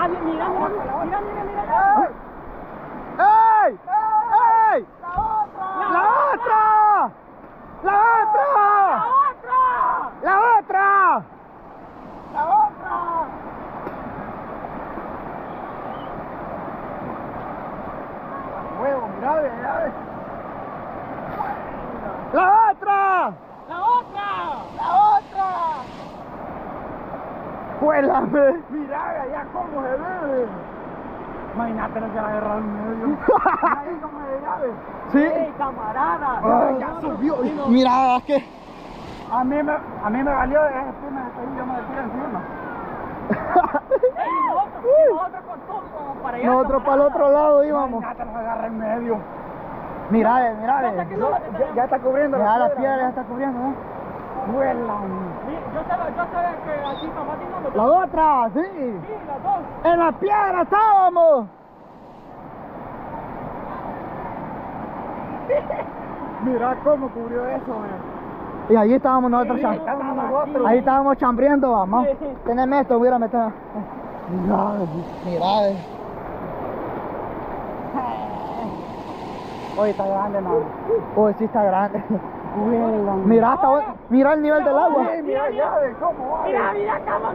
Dale, mira. ¡Ey! ¡Ey! ¡La otra! ¡La otra! ¡La otra! Huevo, mira, ya ves. ¡La otra! ¡Cuélame! Mira, ya cómo se ve. Imagínate lo que la agarrado en medio. Mira cómo se llave. Sí. ¡Ey, camarada! Ay, ya subió. Mira, es que A mí me valió ese tema de ahí, yo me decía encima. ¡Ey, nosotros con todo como para allá! nosotros para el otro lado íbamos. Imagínate los agarra en medio. Mira, Ya está cubriendo ya la piedra ya está cubriendo, ¿no? Vuelan. Yo sabía que aquí nomás digamos. La otra, sí. Sí, las dos. En la piedra estábamos. Mira cómo cubrió eso, man. Y allí estábamos nosotros. Sí, estábamos nosotros. Ahí estábamos chambriendo, vamos. Sí. Teneme esto, voy a meter. Mira. Hoy está grande, no. Uy, sí está grande. Vuelan. Mira, mira el nivel del agua. Sí, mira, ya ves cómo va. Mira cama.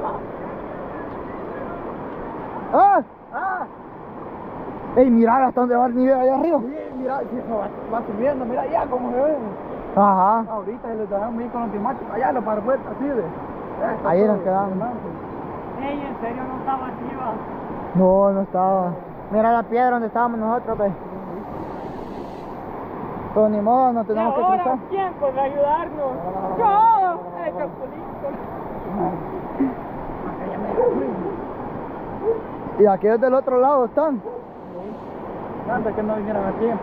¡Ah! Ah, Ey, mira hasta dónde va el nivel allá arriba. sí, mira, si eso va subiendo, mira ya cómo se ve. Ajá. Ahorita les dejamos ir con los climáticos, allá los parpuertas así de. Ahí nos quedamos. Ey, en serio no estaba arriba. No estaba. Mira la piedra donde estábamos nosotros, pues. Pero ni modo, no ¿Y tenemos que ahora cruzar. quién podrá ayudarnos? ¡Yo! ¡El chapulito! Y aquellos del otro lado están. Antes que no vinieran a tiempo.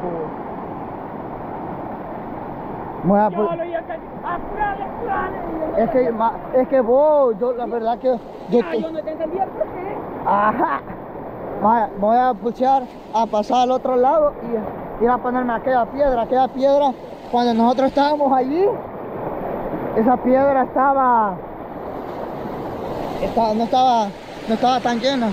Voy a Yo lo iba a caer. ¡Apurale! es que vos, yo la verdad que yo Yo no te entendía por qué. ajá. Voy a puchar a pasar al otro lado y ir a ponerme aquella piedra, cuando nosotros estábamos allí, esa piedra no estaba tan llena.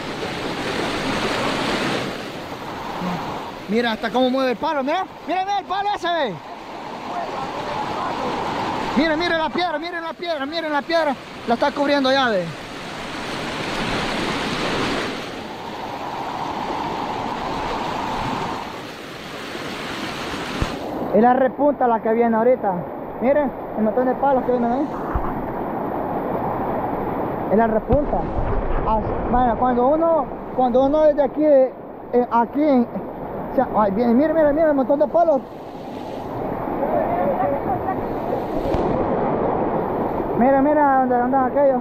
Mira hasta cómo mueve el palo, mira el palo ese, ve. Miren la piedra, la está cubriendo ya, ve. Es la repunta la que viene ahorita. Miren, el montón de palos que vienen ahí. Es la repunta. Bueno, cuando uno desde aquí, ay, viene, miren el montón de palos. Mira donde andan aquellos.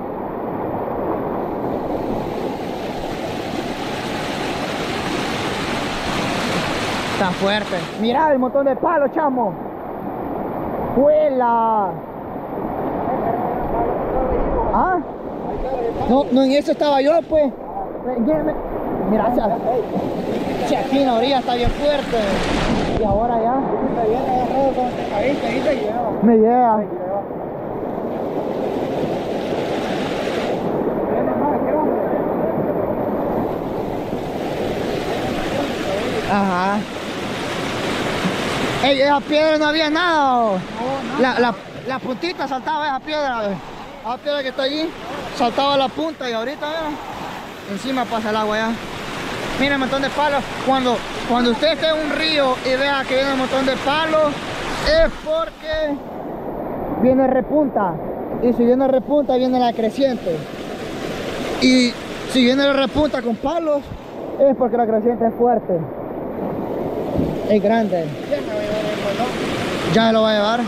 Está fuerte. Mira el montón de palos, chamo. ¡Vuela! ¿Ah? No, en eso estaba yo, pues. Mira, si aquí en la orilla está bien fuerte. Y ahora ya. Ahí te lleva. Me llega. Ajá. Ey, esa piedra no había nada. La puntita saltaba esa piedra. Esa piedra que está allí saltaba la punta y ahorita encima pasa el agua ya. Mira el montón de palos. Cuando usted esté en un río y vea que viene un montón de palos, es porque viene repunta. Y si viene repunta, viene la creciente. Y si viene la repunta con palos, es porque la creciente es fuerte. Es grande. Ya lo va a llevar.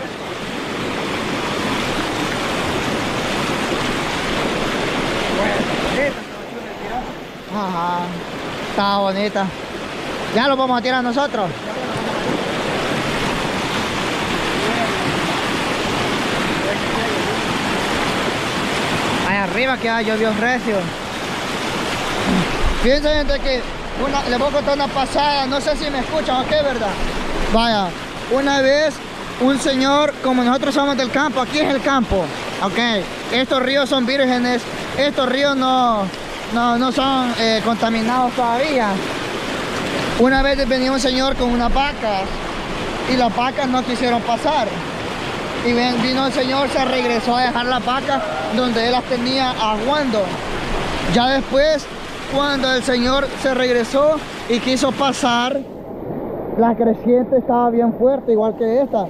Ajá. Está bonita. Ya lo vamos a tirar nosotros. Ahí arriba que llovió recio. Fíjense, gente, que les voy a contar una pasada. No sé si me escuchan o qué, ¿verdad? Vaya, una vez un señor, como nosotros somos del campo, aquí es el campo, ok, estos ríos son vírgenes, estos ríos no no son contaminados todavía. Una vez venía un señor con unas vacas y las vacas no quisieron pasar. Y vino el señor, se regresó a dejar las vacas donde él las tenía aguando. Ya después, cuando el señor se regresó y quiso pasar, la creciente estaba bien fuerte, igual que esta.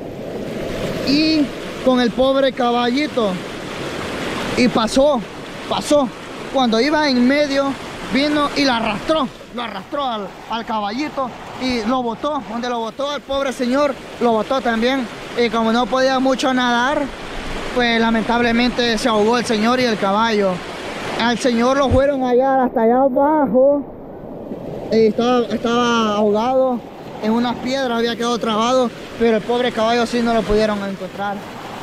Y con el pobre caballito. Y pasó. Cuando iba en medio, vino y lo arrastró al caballito y lo botó. Donde lo botó el pobre señor, lo botó también. Y como no podía mucho nadar, pues lamentablemente se ahogó el señor y el caballo. Al señor lo fueron a hallar hasta allá abajo. Y estaba ahogado en unas piedras, había quedado trabado, pero el pobre caballo sí no lo pudieron encontrar.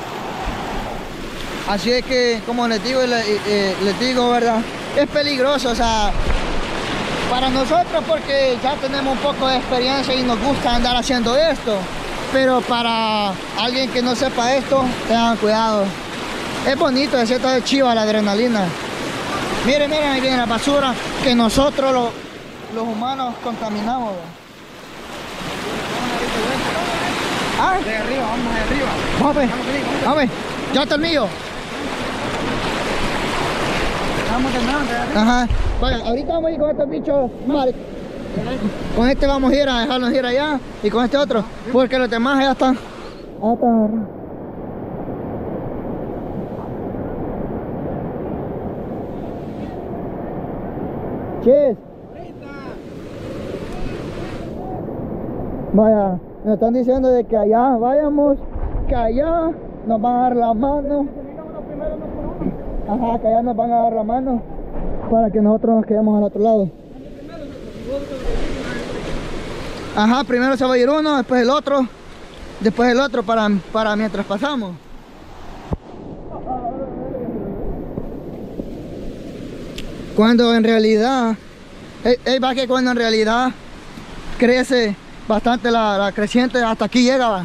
Así es que, como les digo, ¿verdad? Es peligroso, o sea, para nosotros, porque ya tenemos un poco de experiencia y nos gusta andar haciendo esto. Pero para alguien que no sepa esto, tengan cuidado. Es bonito, es cierto, de chiva la adrenalina. Miren, ahí viene la basura que nosotros los humanos contaminamos. ¿Ah? De arriba, vamos de arriba. Vamos, ya está el mío. Vamos terminando de arriba. Ajá. Vaya, ahorita vamos a ir con estos bichos. Vale. Con este vamos a ir a dejarlos ir allá y con este otro, porque los demás ya están. Cheers. Vaya, nos están diciendo de que allá vayamos, que allá nos van a dar la mano. Ajá, que allá nos van a dar la mano para que nosotros nos quedemos al otro lado. Ajá, primero se va a ir uno, después el otro para mientras pasamos. Cuando en realidad, va que cuando en realidad crece bastante la creciente, hasta aquí llega, va.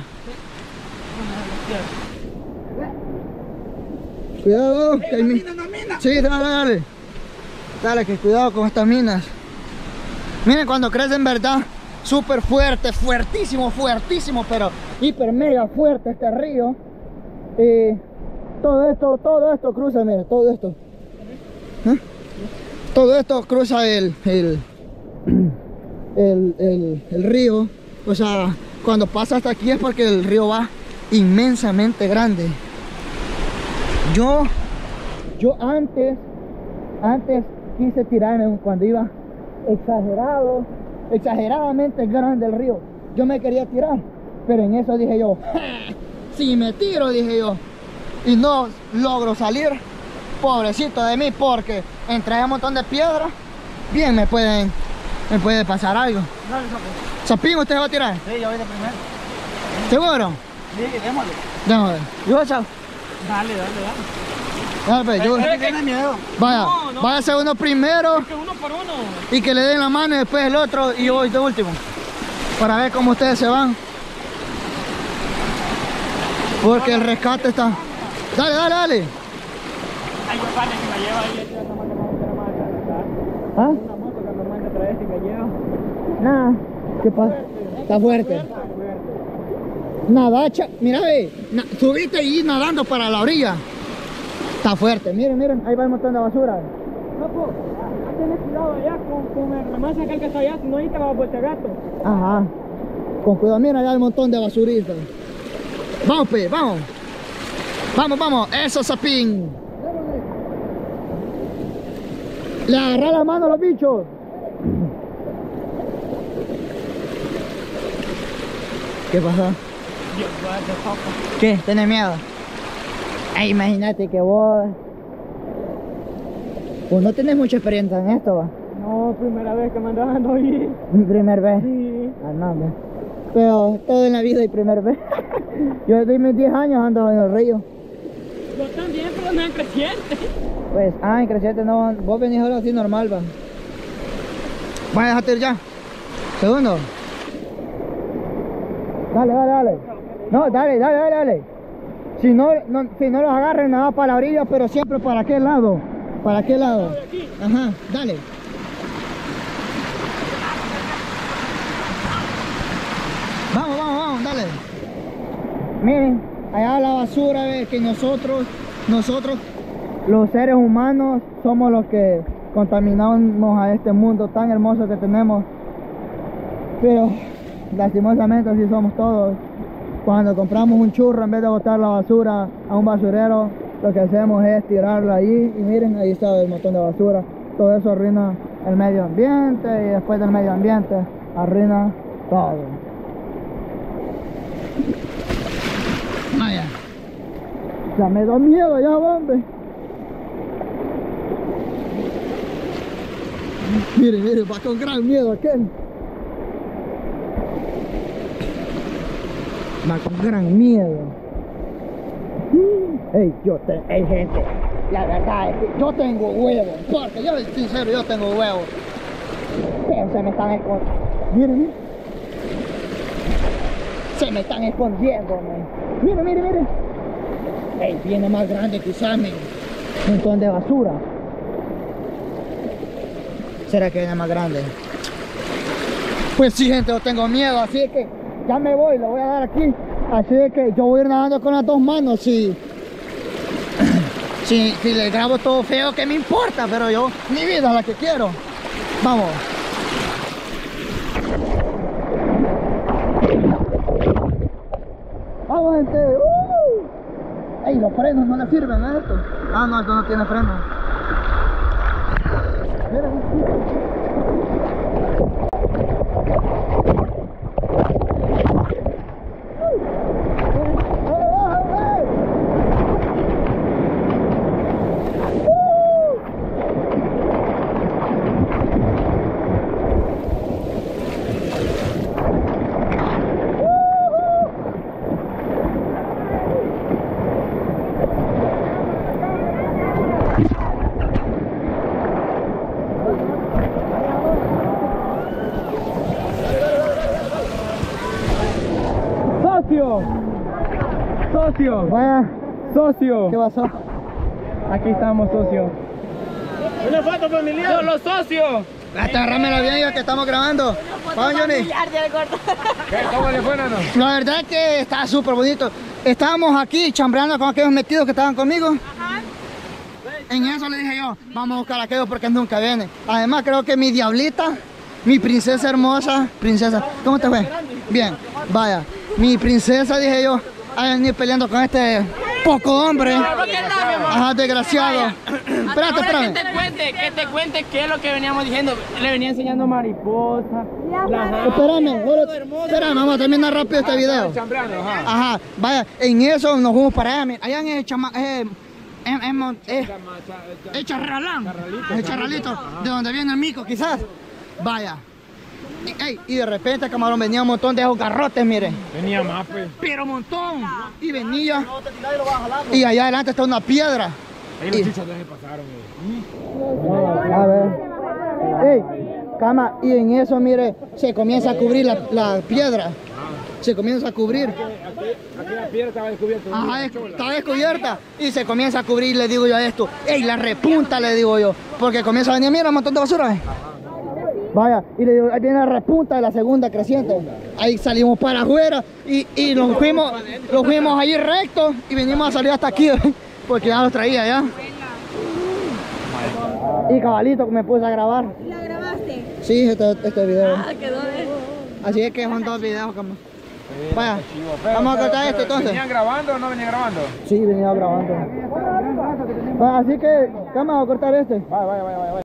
Cuidado, que hay minas. Sí, dale. Dale, que cuidado con estas minas. Miren, cuando crece en verdad, súper fuerte, fuertísimo, pero hiper mega fuerte este río. Y todo esto cruza, mira, todo esto. ¿Eh? Todo esto cruza el río. O sea, cuando pasa hasta aquí es porque el río va inmensamente grande. Yo antes quise tirarme cuando iba exageradamente grande el río. Yo me quería tirar, pero en eso dije yo, si me tiro, dije yo, y no logro salir, pobrecito de mí, porque entre un montón de piedras, bien me puede pasar algo. Dale, ¿Sapín usted va a tirar? sí, yo voy de primero. ¿Seguro? Sí, démosle. Déjame. Yo, chao. Dale. Dale, pues, yo. Tiene miedo. Vaya, No. váyase uno primero Es que uno por uno. y que le den la mano y después el otro y yo voy de último. Para ver cómo ustedes se van. Porque el rescate está. Dale. Ay, yo vale que me lleva ahí. Esa moto que no me alcanzar. ¿Ah? Una moto que normalmente trae y me lleva. Nada. ¿Qué pasa? Está fuerte. Nadacha. Mira, ve. Subiste y nadando para la orilla. Está fuerte. Miren. Ahí va el montón de basura. Loco, tenés cuidado allá con el remasa aquel que está allá, si no ahí te va a voltear gato. Ajá. Con cuidado, mira allá el montón de basuristas. Vamos, pe, vamos. Vamos. Eso, Sapín. Le agarré la mano a los bichos. ¿Qué pasa? ¿Qué? ¿Tienes miedo? Ay, imagínate que vos no tenés mucha experiencia en esto, va. No, primera vez que me ando dando ahí. Mi primer vez. Sí. Ah, no, hombre. Pero todo en la vida y primer vez. Yo desde mis 10 años ando en el río. Yo también, pero no es creciente. Pues, en creciente no. Vos venís ahora así normal, va. Vaya, déjate ir ya. Segundo. Dale. No, dale. Si no los agarren nada para la orilla, pero siempre para aquel lado. ¿Para qué lado? Ajá, dale. Vamos, dale. Miren, allá la basura, ve que nosotros, los seres humanos, somos los que contaminamos a este mundo tan hermoso que tenemos. Pero lastimosamente así somos todos. Cuando compramos un churro, en vez de botar la basura a un basurero, lo que hacemos es tirarla ahí. Y miren, ahí está el montón de basura. Todo eso arruina el medio ambiente, y después del medio ambiente arruina todo. Vaya. Ya me da miedo ya, hombre. Mire, va con gran miedo aquel. Va con gran miedo. Ey, gente, la verdad es que yo tengo huevos, porque yo soy sincero, yo tengo huevos. Pero se me están escondiendo. Miren, se me están escondiendo, man. Miren. Ey, viene más grande quizás, un montón de basura. ¿Será que viene más grande? Pues sí, gente, yo tengo miedo, así que ya me voy, lo voy a dar aquí. Así que yo voy a ir nadando con las dos manos. Si le grabo todo feo, ¿qué me importa? Pero yo, mi vida es la que quiero. Vamos. Vamos, gente. Ey, los frenos no le sirven a esto. Ah, no, esto no tiene freno. Miren. Socio. Vaya. Socio. ¿Qué pasó? Aquí estamos, socio. Una foto familiar. Yo, los socios. Agárramela bien, ya que estamos grabando. Vamos, Johnny. ¿Cómo le fue, Nano? La verdad es que está súper bonito. Estábamos aquí chambreando con aquellos metidos que estaban conmigo. Ajá. En eso le dije yo, vamos a buscar a aquellos porque nunca vienen. Además creo que mi diablita, mi princesa hermosa, princesa, ¿cómo te fue? Bien, vaya, mi princesa, dije yo, a venir peleando con este poco hombre. Ajá, desgraciado. Espérate. Que te cuente qué es lo que veníamos diciendo. Le venía enseñando mariposa. Espérame, vamos a terminar rápido este video. Ajá, vaya, en eso nos fuimos para allá. Allá en el Charralito, de donde viene el mico, quizás. Vaya. Y de repente, camarón, venía un montón de esos garrotes, miren. Venía más, pues. Pero un montón. Y venía. Y allá adelante está una piedra. Ahí los chichos se pasaron, A ver. Ey, cama, y en eso, mire, se comienza a cubrir la piedra. Se comienza a cubrir. Aquí la piedra estaba descubierta. Ajá, está descubierta. Y se comienza a cubrir, le digo yo a esto. Ey, la repunta, le digo yo. Porque comienza a venir, mira, un montón de basura. Vaya, y le digo, ahí viene la repunta de la segunda creciente. Ahí salimos para afuera y nos fuimos allí recto y venimos a salir hasta aquí, porque ya los traía ya. Y cabalito que me puse a grabar. ¿La grabaste? Sí, este video. Ah, quedó de... Así es que son dos videos como. Vaya, vamos a cortar esto entonces. ¿Venían grabando o no venían grabando? Sí, venía grabando. Vaya, así que, vamos a cortar este. Vaya.